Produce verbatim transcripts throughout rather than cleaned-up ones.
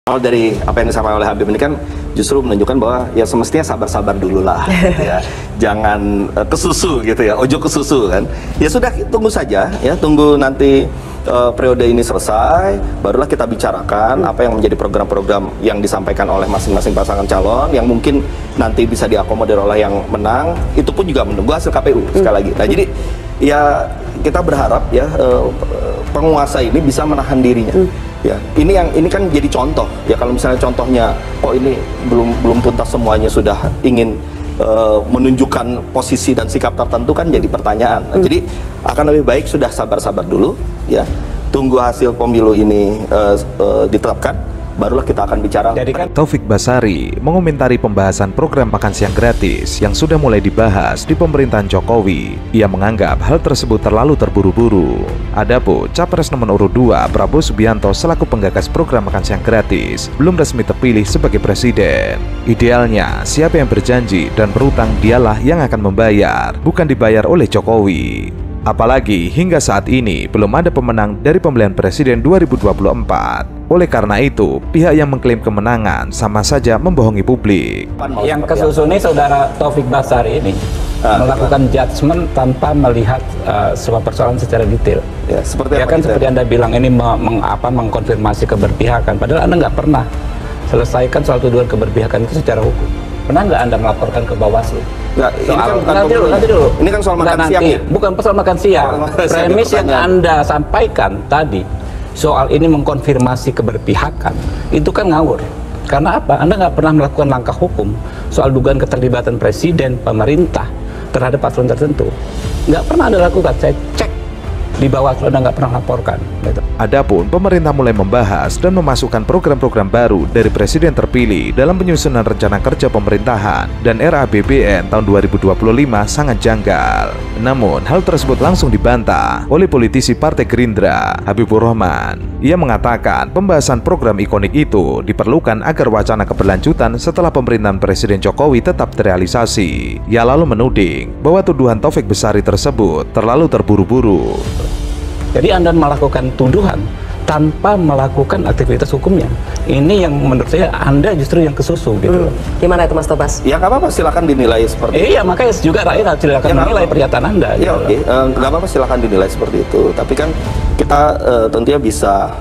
Kalau dari apa yang disampaikan oleh Habib ini kan justru menunjukkan bahwa ya semestinya sabar-sabar dulu lah, ya. Jangan uh, kesusu gitu ya, ojo kesusu kan. Ya sudah, tunggu saja ya, tunggu nanti uh, periode ini selesai, barulah kita bicarakan hmm. apa yang menjadi program-program yang disampaikan oleh masing-masing pasangan calon, yang mungkin nanti bisa diakomodir oleh yang menang. Itu pun juga menunggu hasil K P U sekali lagi. Nah jadi ya kita berharap ya uh, penguasa ini bisa menahan dirinya. Hmm. Ya, ini yang ini kan jadi contoh ya, kalau misalnya contohnya oh ini belum belum tuntas semuanya sudah ingin uh, menunjukkan posisi dan sikap tertentu kan jadi pertanyaan. Nah, hmm. Jadi akan lebih baik sudah sabar-sabar dulu ya, tunggu hasil pemilu ini uh, uh, ditetapkan, barulah kita akan bicara. Jadi kan Taufik Basari mengomentari pembahasan program makan siang gratis yang sudah mulai dibahas di pemerintahan Jokowi. Ia menganggap hal tersebut terlalu terburu-buru. Adapun Capres nomor urut dua Prabowo Subianto selaku penggagas program makan siang gratis belum resmi terpilih sebagai presiden. Idealnya siapa yang berjanji dan berutang dialah yang akan membayar, bukan dibayar oleh Jokowi. Apalagi hingga saat ini belum ada pemenang dari pemilihan presiden dua ribu dua puluh empat. Oleh karena itu, pihak yang mengklaim kemenangan sama saja membohongi publik. Yang kesusun ini saudara Taufik Basari ini ah, melakukan judgement tanpa melihat uh, sebuah persoalan secara detail. Ya, seperti ya kan seperti Anda bilang ini meng, apa, mengkonfirmasi keberpihakan, padahal Anda nggak pernah selesaikan soal tuduhan keberpihakan itu secara hukum. Pernah nggak Anda melaporkan ke Bawaslu? Nggak, ini soal, kan bukan nanti dulu, nanti dulu. Ini kan soal makan nanti, siang ya? Bukan soal makan siang. Premis yang Anda sampaikan tadi soal ini mengkonfirmasi keberpihakan itu kan ngawur. Karena apa? Anda nggak pernah melakukan langkah hukum soal dugaan keterlibatan presiden, pemerintah terhadap paslon tertentu. Nggak pernah Anda lakukan. Saya cek di Bawaslu, Anda nggak pernah laporkan. Gitu. Adapun pemerintah mulai membahas dan memasukkan program-program baru dari presiden terpilih dalam penyusunan rencana kerja pemerintahan dan R A P B N tahun dua ribu dua puluh lima sangat janggal. Namun hal tersebut langsung dibantah oleh politisi Partai Gerindra, Habibur Rahman. Ia mengatakan pembahasan program ikonik itu diperlukan agar wacana keberlanjutan setelah pemerintahan Presiden Jokowi tetap terrealisasi. Ia lalu menuding bahwa tuduhan Taufik Basari tersebut terlalu terburu-buru. Jadi Anda melakukan tuduhan tanpa melakukan aktivitas hukumnya. Ini yang menurut saya Anda justru yang kesusu gitu. Hmm. Gimana itu Mas Tobas? Ya nggak apa-apa, silakan dinilai seperti eh, itu. Iya, makanya juga rakyat harus silakan ya, menilai pernyataan Anda. Ya gitu. Oke, okay. uh, nggak apa-apa, silakan dinilai seperti itu. Tapi kan kita uh, tentunya bisa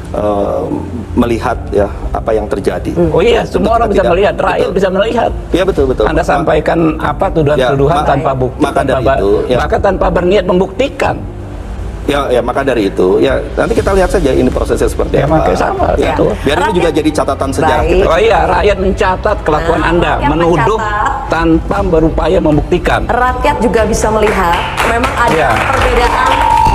uh, melihat ya apa yang terjadi. Hmm. Oh iya, semua orang bisa melihat, rakyat betul. bisa melihat. Iya betul betul. Anda sampaikan apa tuduhan-tuduhan ya, tanpa bukti, maka dari tanpa, itu, ya. maka tanpa berniat membuktikan. Ya, ya maka dari itu ya nanti kita lihat saja ini prosesnya seperti ya, apa. Sama, ya. Itu. Biar ini juga jadi catatan sejarah Baik. kita. Oh iya, rakyat mencatat kelakuan nah, Anda, menuduh mencatat, tanpa berupaya membuktikan. Rakyat juga bisa melihat memang ada ya. perbedaan.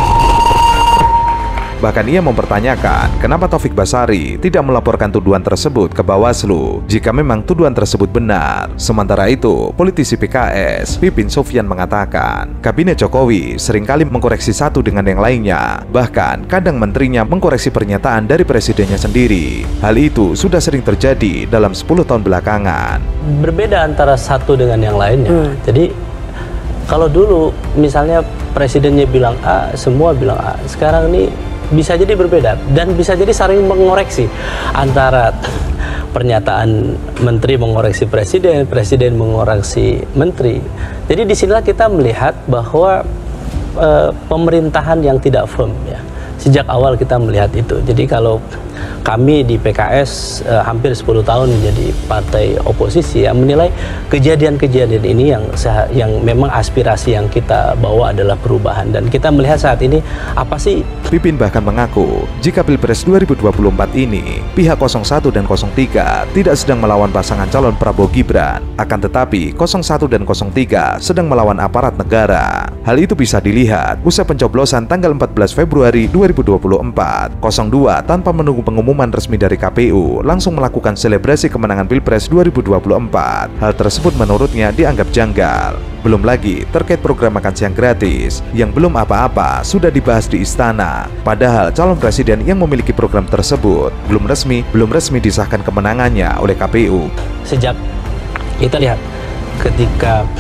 Bahkan ia mempertanyakan kenapa Taufik Basari tidak melaporkan tuduhan tersebut ke Bawaslu jika memang tuduhan tersebut benar. Sementara itu, politisi P K S, Pipin Sofian mengatakan, Kabinet Jokowi seringkali mengkoreksi satu dengan yang lainnya. Bahkan, kadang menterinya mengkoreksi pernyataan dari presidennya sendiri. Hal itu sudah sering terjadi dalam sepuluh tahun belakangan. Berbeda antara satu dengan yang lainnya. Hmm. Jadi, kalau dulu misalnya presidennya bilang A, semua bilang A. Sekarang ini bisa jadi berbeda dan bisa jadi saling mengoreksi antara pernyataan menteri mengoreksi presiden, presiden mengoreksi menteri. Jadi disinilah kita melihat bahwa e, pemerintahan yang tidak firm ya. Sejak awal kita melihat itu. Jadi kalau kami di P K S eh, hampir sepuluh tahun menjadi partai oposisi yang menilai kejadian-kejadian ini yang yang memang aspirasi yang kita bawa adalah perubahan, dan kita melihat saat ini apa sih. Pipin bahkan mengaku jika Pilpres dua ribu dua puluh empat ini pihak nol satu dan nol tiga tidak sedang melawan pasangan calon Prabowo Gibran, akan tetapi nol satu dan nol tiga sedang melawan aparat negara. Hal itu bisa dilihat usai pencoblosan tanggal empat belas Februari dua ribu dua puluh empat. nol dua tanpa menunggu pengumuman resmi dari K P U langsung melakukan selebrasi kemenangan Pilpres dua ribu dua puluh empat. Hal tersebut menurutnya dianggap janggal. Belum lagi terkait program makan siang gratis yang belum apa-apa sudah dibahas di istana. Padahal calon presiden yang memiliki program tersebut belum resmi belum resmi disahkan kemenangannya oleh K P U. Sejak kita lihat ketika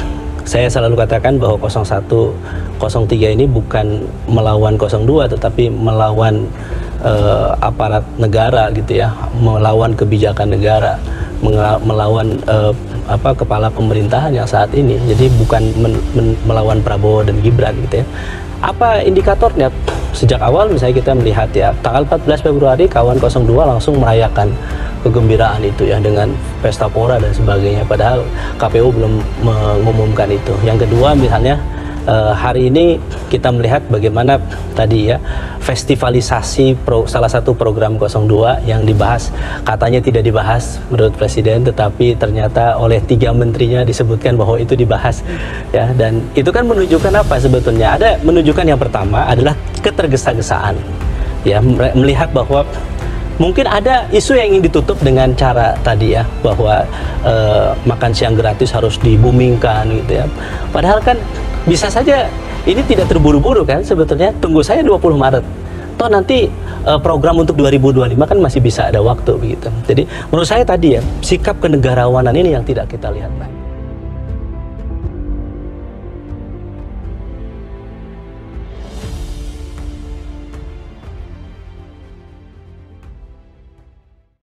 saya selalu katakan bahwa nol satu nol tiga ini bukan melawan nol dua tetapi melawan uh, aparat negara gitu ya, melawan kebijakan negara, melawan uh, apa kepala pemerintahan yang saat ini. Jadi bukan men, men, melawan Prabowo dan Gibran gitu ya. Apa indikatornya? Sejak awal misalnya kita melihat ya, tanggal empat belas Februari kawan nol dua langsung merayakan kegembiraan itu ya dengan pesta pora dan sebagainya, padahal K P U belum mengumumkan itu. Yang kedua misalnya uh, hari ini kita melihat bagaimana tadi ya festivalisasi pro, salah satu program nol dua yang dibahas, katanya tidak dibahas menurut Presiden, tetapi ternyata oleh tiga menterinya disebutkan bahwa itu dibahas ya. Dan itu kan menunjukkan apa sebetulnya? Ada menunjukkan yang pertama adalah ketergesa-gesaan ya, melihat bahwa mungkin ada isu yang ingin ditutup dengan cara tadi ya, bahwa uh, makan siang gratis harus dibumingkan gitu ya. Padahal kan bisa saja ini tidak terburu-buru kan sebetulnya. Tunggu saya dua puluh Maret. Toh nanti uh, program untuk dua ribu dua puluh lima kan masih bisa ada waktu begitu. Jadi menurut saya tadi ya, sikap kenegarawanan ini yang tidak kita lihat lagi.